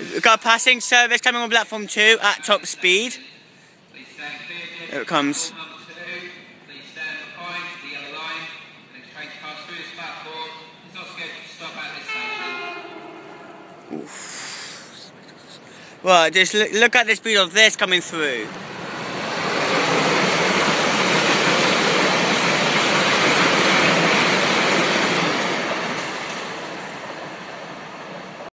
We've got a passing service coming on platform 2 at top speed. There it comes. Well, just look at the speed of this coming through.